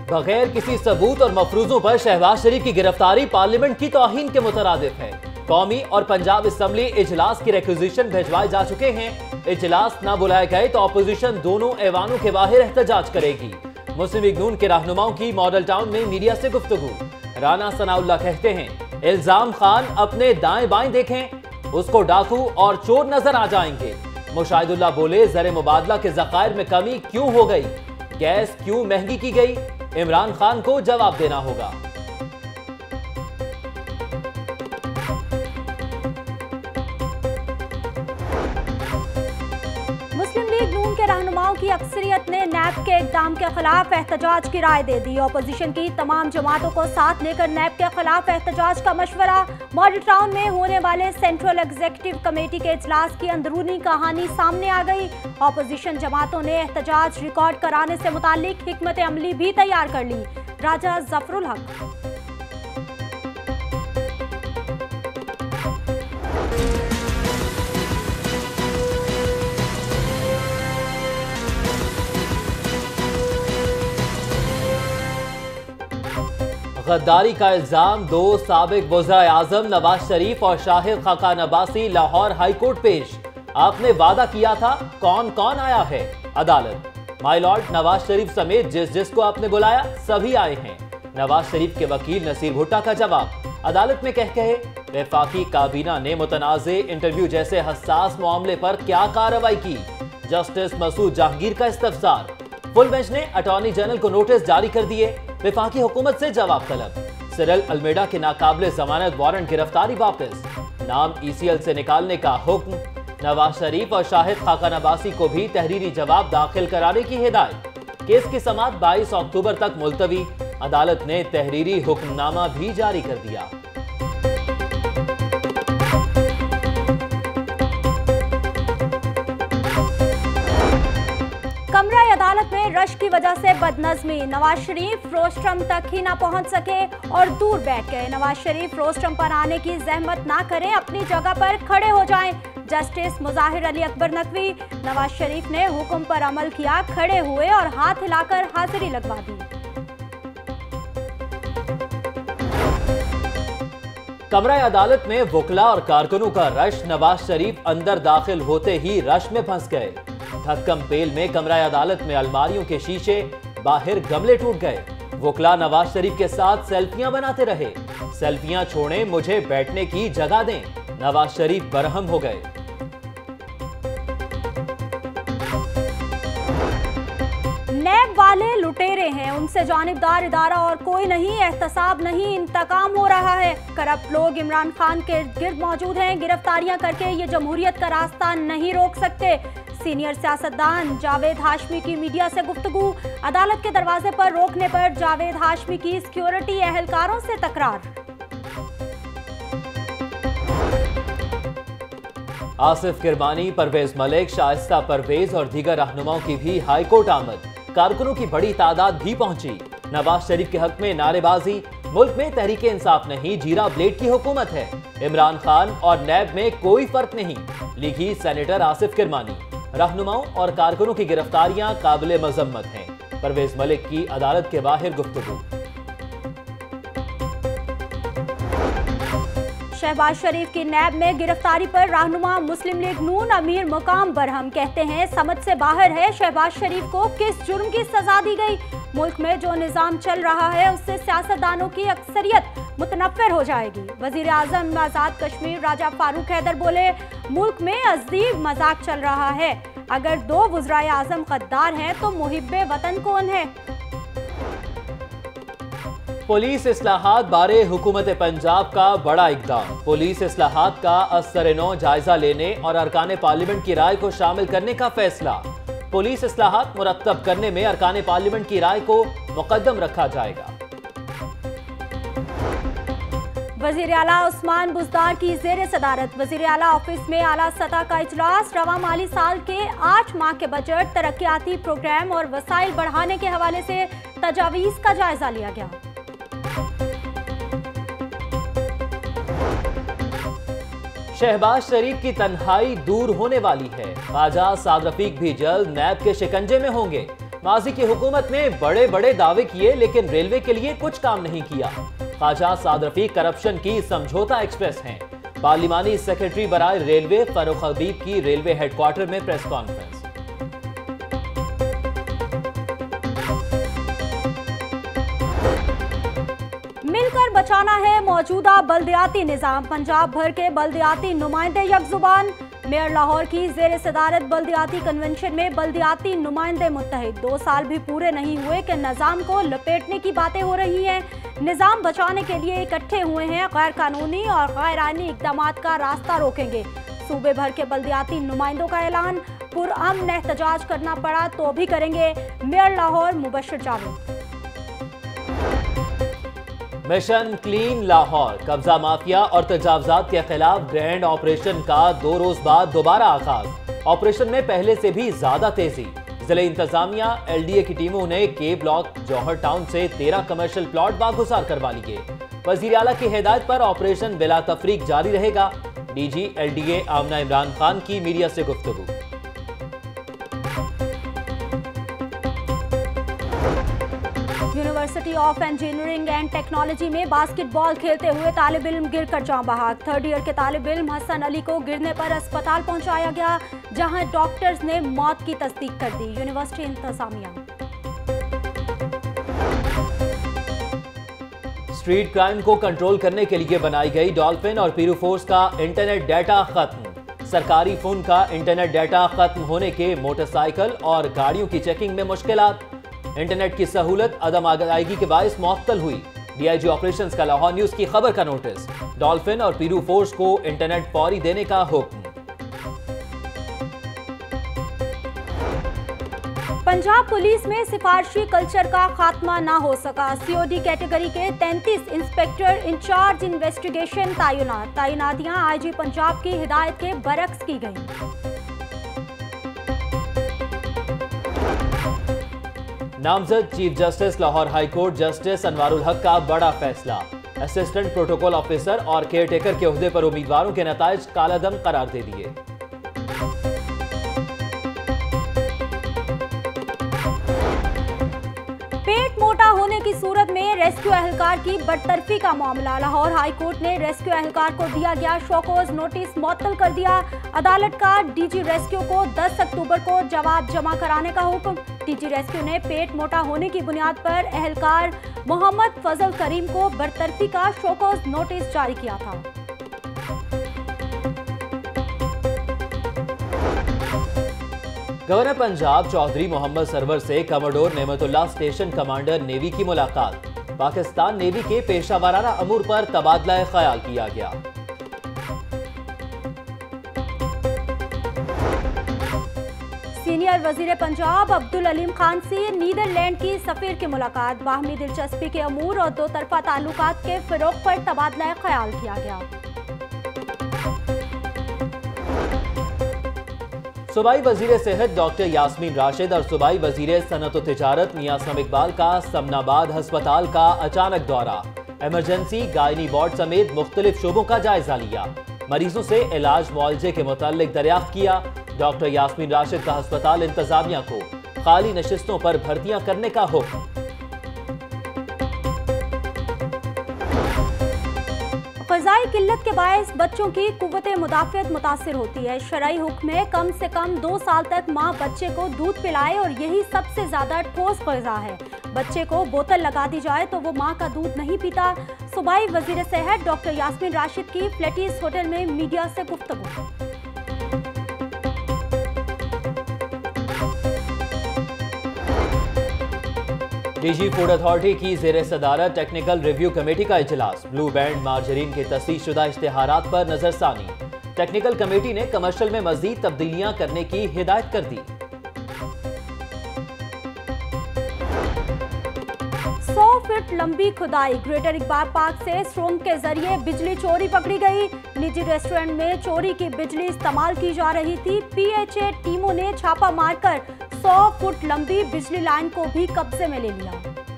बगैर किसी सबूत और मफरूजों पर शहबाज शरीफ की गिरफ्तारी पार्लियामेंट की तौहीन के मुतरादिफ है। कौमी और पंजाब असेंबली इजलास की रिक्विजिशन भिजवाए जा चुके हैं। इजलास न बुलाए गए तो अपोजिशन दोनों ऐवानों के बाहर एहतजाज करेगी। मुस्लिम लीग नून के रहनुमाओं की मॉडल टाउन में मीडिया से गुफ्तगू। राना सनाउल्लाह कहते हैं इल्जाम खान अपने दाएं बाएं देखें, उसको डाकू और चोर नजर आ जाएंगे। मुशाहिदुल्लाह बोले ज़र मुबादला के ज़खायर में कमी क्यों हो गई, गैस क्यों महंगी की गई, इमरान खान को जवाब देना होगा। मुस्लिम लीग नून के रहनुमाओं की अक्सरियत ने नैब के इक़दाम के खिलाफ एहतजाज की राय दे दी। अपोजिशन की तमाम जमातों को साथ लेकर नैब के खिलाफ एहतजाज का मशवरा। मॉडल टाउन में होने वाले सेंट्रल एग्जीक्यूटिव कमेटी के इजलास की अंदरूनी कहानी सामने आ गई। अपोजिशन जमातों ने एहतजाज रिकॉर्ड कराने से मुताल्लिक हिकमत अमली भी तैयार कर ली। राजा जफरुल हक। गद्दारी का इल्जाम दो साबिक वज़ीर आज़म नवाज शरीफ और शाहिद खाकान अब्बासी लाहौर हाई कोर्ट पेश। आपने वादा किया था, कौन कौन आया है? अदालत माय लॉर्ड नवाज शरीफ समेत जिसको आपने बुलाया सभी आए हैं। नवाज शरीफ के वकील नसीर भुट्टा का जवाब। अदालत में कहे वफाकी काबीना ने मुतनाज़े इंटरव्यू जैसे हसास मामले पर क्या कार्रवाई की। जस्टिस मसूद जहांगीर का इस्तफसार। फुल बेंच ने अटॉर्नी जनरल को नोटिस जारी कर दिए। वफाकी हुकूमत से जवाब तलब। सिरल अलमेडा के नाकाबिले जमानत वारंट गिरफ्तारी वापस। नाम ECL से निकालने का हुक्म। नवाज शरीफ और शाहिद खाकान अब्बासी को भी तहरीरी जवाब दाखिल कराने की हिदायत। केस की समाअत 22 अक्टूबर तक मुलतवी। अदालत ने तहरीरी हुक्मनामा भी जारी कर दिया। कमरा अदालत में रश की वजह से बदनज़मी। नवाज शरीफ रोस्ट्रम तक ही ना पहुंच सके और दूर बैठ गए। नवाज शरीफ रोस्ट्रम पर आने की जहमत ना करें, अपनी जगह पर खड़े हो जाएं। जस्टिस मुजाहिर अली अकबर नकवी। नवाज शरीफ ने हुक्म पर अमल किया, खड़े हुए और हाथ हिलाकर हाजिरी लगवा दी। कमरा अदालत में वकला और कारकुनों का रश। नवाज शरीफ अंदर दाखिल होते ही रश में फंस गए। थक्कम पेल में कमरा अदालत में अलमारियों के शीशे, बाहर गमले टूट गए। वकला नवाज शरीफ के साथ सेल्फियां बनाते रहे। सेल्फियां छोड़ें, मुझे बैठने की जगह दें। नवाज शरीफ बरहम हो गए। नैब वाले लुटेरे हैं, उनसे जानिबदार इदारा और कोई नहीं, एहतसाब नहीं, इंतकाम हो रहा है। करप्ट लोग इमरान खान के गिर्द मौजूद हैं। गिरफ्तारियां करके ये जमहूरियत का रास्ता नहीं रोक सकते। सीनियर सियासतदान जावेद हाशमी की मीडिया से गुफ्तगू। अदालत के दरवाजे पर रोकने पर जावेद हाशमी की सिक्योरिटी एहलकारों से तकरार। आसिफ किरमानी, परवेज मलिक, शाइस्ता परवेज और दीगर रहनुमाओं की भी हाई कोर्ट आमद। कारकुनों की बड़ी तादाद भी पहुंची। नवाज शरीफ के हक में नारेबाजी। मुल्क में तहरीक इंसाफ नहीं, जीरा ब्लेड की हुकूमत है। इमरान खान और नैब में कोई फर्क नहीं, लिखी सेनेटर आसिफ किरमानी। रहनुमाओं और कारकुनों की गिरफ्तारियां काबिले मजम्मत हैं। परवेज मलिक की अदालत के बाहर गुफ्तगू। शहबाज शरीफ की नैब में गिरफ्तारी पर रहनुमा मुस्लिम लीग नून अमीर मुकाम बरहम। कहते हैं समझ से बाहर है, शहबाज शरीफ को किस जुर्म की सजा दी गई। मुल्क में जो निज़ाम चल रहा है उससे सियासतदानों की अक्सरियत मुतनफ़िर हो जाएगी। वज़ीर आज़म आज़ाद कश्मीर राजा फारूक हैदर बोले मुल्क में अजीब मजाक चल रहा है। अगर दो वज़ीर आज़म गद्दार हैं तो मुहिब्बे वतन कौन है। पुलिस इस्लाहात बारे हुकूमत पंजाब का बड़ा इक़दाम। पुलिस इस्लाहात का असर-ए-नौ जायजा लेने और अरकान पार्लियामेंट की राय को शामिल करने का फैसला। पुलिस इस्लाहात मुरत्तब करने में अरकान पार्लियामेंट की राय को मुकद्दम रखा जाएगा। वज़ीर आला उस्मान बुज़दार की ज़ेर सदारत वज़ीर आला ऑफिस में आला सतह का इजलास। रवा माली साल के 8 माह के बजट, तरक्याती प्रोग्राम और वसाइल बढ़ाने के हवाले से तजावीज़ का जायजा लिया गया। शहबाज शरीफ की तन्हाई दूर होने वाली है। ख्वाजा साद रफीक भी जल्द नैब के शिकंजे में होंगे। माजी की हुकूमत ने बड़े बड़े दावे किए लेकिन रेलवे के लिए कुछ काम नहीं किया। ख्वाजा साद रफीक करप्शन की समझौता एक्सप्रेस हैं। पार्लिमानी सेक्रेटरी बराए रेलवे फरूख हबीब की रेलवे हेडक्वार्टर में प्रेस कॉन्फ्रेंस। मिलकर बचाना है मौजूदा बल्दियाती निजाम। पंजाब भर के बल्दियाती नुमाइंदे यकजुबान। मेयर लाहौर की जेर सदारत बल्दियाती कन्वेंशन में बल्दियाती नुमाइंदे मुत्तहिद। 2 साल भी पूरे नहीं हुए कि निजाम को लपेटने की बातें हो रही हैं। निजाम बचाने के लिए इकट्ठे हुए हैं। गैर कानूनी और गैर आईनी इकदाम का रास्ता रोकेंगे। सूबे भर के बल्दियाती नुमाइंदों का ऐलान। पुरअमन एहतजाज करना पड़ा तो भी करेंगे। Mayor Lahore Mubashir Javed. Mission clean Lahore, कब्जा माफिया और तजावजात के खिलाफ ग्रैंड ऑपरेशन का 2 रोज बाद दोबारा आगाज। ऑपरेशन में पहले से भी ज्यादा तेजी। जिले इंतजामिया LDA की टीमों ने के ब्लॉक जौहर टाउन से 13 कमर्शियल प्लॉट बागुजार करवा लिए। वजीर आला की हिदायत पर ऑपरेशन बिला तफरीक जारी रहेगा। DG LDA आमना इमरान खान की मीडिया से गुफ्तगू। University of engineering and technology में बास्केटबॉल खेलते हुए तालिब इल्म गिरकर जाँ बहाक। 3rd ईयर के तालिब इल्म हसन अली को गिरने पर अस्पताल पहुंचाया गया, जहां डॉक्टर्स ने मौत की तस्दीक कर दी। यूनिवर्सिटी इंतजामिया। स्ट्रीट क्राइम को कंट्रोल करने के लिए बनाई गई डॉल्फिन और पीरू फोर्स का इंटरनेट डाटा खत्म। सरकारी फोन का इंटरनेट डाटा खत्म होने के मोटरसाइकिल और गाड़ियों की चेकिंग में मुश्किलात। इंटरनेट की सहूलत अदम अदायगी के बायस मुअत्तल हुई। DIG ऑपरेशंस का लाहौर न्यूज की खबर का नोटिस। डॉल्फिन और पीरू फोर्स को इंटरनेट फौरी देने का हुक्म। पंजाब पुलिस में सिफारशी कल्चर का खात्मा ना हो सका। COD कैटेगरी के 33 इंस्पेक्टर इंचार्ज इन्वेस्टिगेशन तैनातियां IG पंजाब की हिदायत के बरक्स की गई। नामजद chief justice Lahore high court justice Anwarul Haq का बड़ा फैसला। असिस्टेंट प्रोटोकॉल ऑफिसर और केयरटेकर के ओहदे पर उम्मीदवारों के नताइज कालादम करार दे दिए। पेट मोटा होने की सूरत में रेस्क्यू एहलकार की बरतरफी का मामला। लाहौर हाई कोर्ट ने रेस्क्यू एहलकार को दिया गया शोकॉज नोटिस मुअत्तल कर दिया। अदालत का DG रेस्क्यू को 10 अक्टूबर को जवाब जमा कराने का हुक्म। DG रेस्क्यू ने पेट मोटा होने की बुनियाद पर एहलकार मोहम्मद फजल करीम को बरतरफी का शोकॉज नोटिस जारी किया था। गवर्नर पंजाब चौधरी मोहम्मद सरवर से commodore Nematullah station commander navy की मुलाकात। पाकिस्तान नेवी के पेशावराना अमूर पर तबादला ख्याल किया गया। सीनियर वजीर पंजाब अब्दुल अलीम खान से नीदरलैंड की सफीर की मुलाकात। बाहमी दिलचस्पी के अमूर और 2 तरफा ताल्लुकात के फिरोग पर तबादला ख्याल किया गया। सूबाई वजीर सेहत डॉक्टर यास्मीन राशिद और सूबाई वजीर सनत व तिजारत मियां सम इकबाल का समनाबाद हस्पताल का अचानक दौरा। इमरजेंसी गायनी वार्ड समेत मुख्तलिफ शोबों का जायजा लिया। मरीजों से इलाज मुआलजे के मुताल्लिक दरियाफ्त किया। डॉक्टर यास्मीन राशिद का हस्पताल इंतजामिया को खाली नशिस्तों पर भर्तियां करने का हुक्म। ग़िज़ाई किल्लत के बायस बच्चों की कुव्वत मुदाफ़ियत मुतासिर होती है। शरई हुक्म में कम से कम 2 साल तक माँ बच्चे को दूध पिलाए और यही सबसे ज्यादा ठोस ग़िज़ा है। बच्चे को बोतल लगा दी जाए तो वो माँ का दूध नहीं पीता। सूबाई वज़ीर सेहत डॉक्टर यास्मीन राशिद की फ्लेटिस होटल में मीडिया से गुफ्तगू। DG फूड अथॉरिटी की जेर सदारत टेक्निकल रिव्यू कमेटी का इजलास। ब्लू बैंड मार्जरीन के तस्दीक शुदा इश्तिहारात पर नजरसानी। टेक्निकल कमेटी ने कमर्शियल में मजीद तब्दीलियां करने की हिदायत कर दी। 100 फीट लंबी खुदाई। ग्रेटर इकबाल पार्क से स्ट्रोंग के जरिए बिजली चोरी पकड़ी गई। निजी रेस्टोरेंट में चोरी की बिजली इस्तेमाल की जा रही थी। PHA टीमों ने छापा मारकर 100 फुट लंबी बिजली लाइन को भी कब्जे में ले लिया।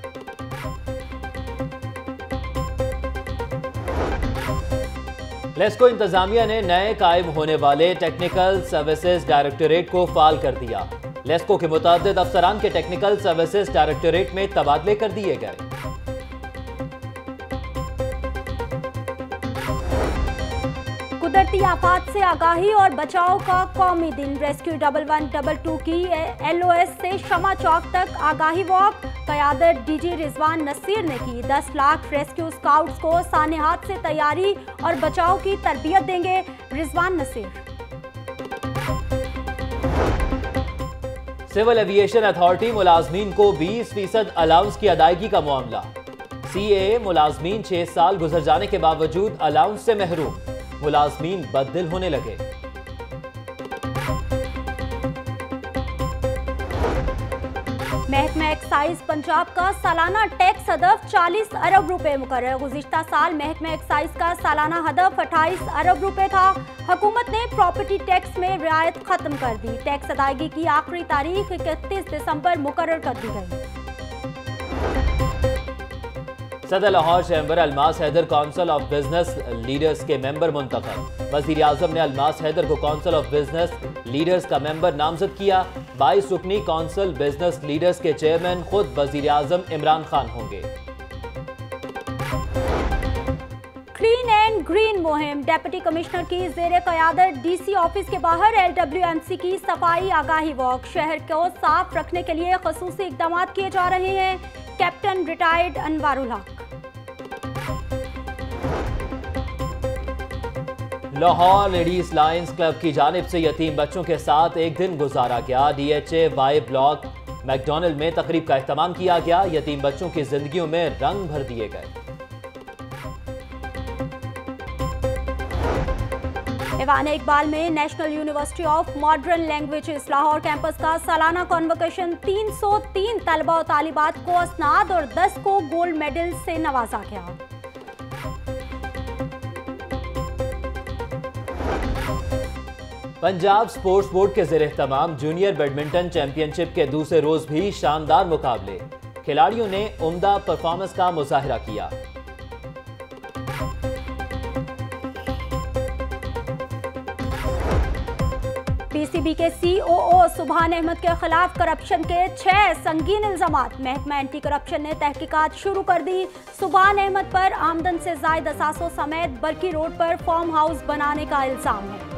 लेस्को इंतजामिया ने नए कायम होने वाले टेक्निकल सर्विसेज डायरेक्टोरेट को फाल कर दिया। लेस्को के मुतअद्दिद अफसरान के टेक्निकल सर्विसेज डायरेक्टोरेट में तबादले कर दिए गए। कुदरती आफात से आगाही और बचाव का कौमी दिन। रेस्क्यू 1122 की LOS से शमा चौक तक आगाही वॉक क़यादत DG रिजवान नसीर ने की। 10 लाख रेस्क्यू स्काउट्स को सानेहात से तैयारी और बचाव की तरबियत देंगे Rizwan Naseer. Civil aviation authority मुलाजमीन को 20% अलाउंस की अदायगी का मामला। CAA मुलाजमीन 6 साल गुजर जाने के बावजूद अलाउंस से महरूम। मुलाजमीन बददिल होने लगे। महकमा एक्साइज पंजाब का सालाना टैक्स हदफ 40 अरब रुपए मुकर्रर। गुज़िश्ता साल महकमा एक्साइज का सालाना हदफ 28 अरब रुपए था। हुकूमत ने प्रॉपर्टी टैक्स में रियायत खत्म कर दी। टैक्स अदायगी की आखिरी तारीख 31 दिसंबर मुकर्रर कर दी गई। सदर Lahore chamber Almas Haider council of business leaders के मेंबर मुंतखब। वजीर आजम ने अलमास हैदर को काउंसिल ऑफ बिजनेस लीडर्स का मेंबर नामजद किया। 22 रुकनी काउंसिल बिजनेस लीडर्स के चेयरमैन खुद वजीर आजम इमरान खान होंगे। क्लीन एंड ग्रीन मुहिम। डिप्टी कमिश्नर की जेर क़यादत DC ऑफिस के बाहर LWMC की सफाई आगाही वॉक। शहर को साफ रखने के लिए खसूसी इक़दाम किए जा रहे हैं। कैप्टन रिटायर्ड अनवारुल हक। लाहौर लेडीज लायंस क्लब की जानिब से यतीम बच्चों के साथ एक दिन गुजारा गया। DHA वाई ब्लॉक मैकडोनल्ड में तकरीब का एहतमाम किया गया। यतीम बच्चों की जिंदगियों में रंग भर दिए गए। ईवान इकबाल में national university of modern languages Lahore campus का सालाना कॉन्वोकेशन 303 तलबा और तालिबात को असनाद और 10 को गोल्ड मेडल से नवाजा गया। पंजाब स्पोर्ट्स बोर्ड के ज़ेर एहतमाम जूनियर बैडमिंटन चैंपियनशिप के दूसरे रोज भी शानदार मुकाबले। खिलाड़ियों ने उम्दा परफॉर्मेंस का मुजाहिरा किया। PCB के COO सुभान अहमद के खिलाफ करप्शन के 6 संगीन इल्जामात। महकमा एंटी करप्शन ने तहकीकात शुरू कर दी। सुभान अहमद पर आमदन से जायद असासों समेत बरकी रोड पर फार्म हाउस बनाने का इल्जाम है।